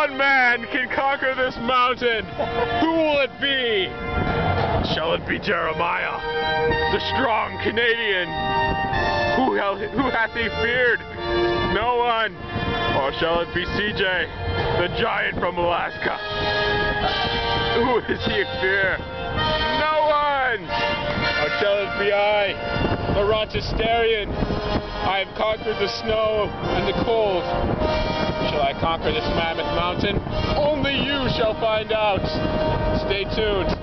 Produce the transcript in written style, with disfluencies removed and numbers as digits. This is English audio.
one man can conquer this mountain. Who will it be? Shall it be Jeremiah, the strong Canadian? Who hath he feared? No one. Or shall it be CJ, the giant from Alaska? Who is he fear? No one. Or shall it be I, the Rochesterian? I have conquered the snow and the cold. Shall I conquer this mammoth mountain? Only you shall find out. Stay tuned.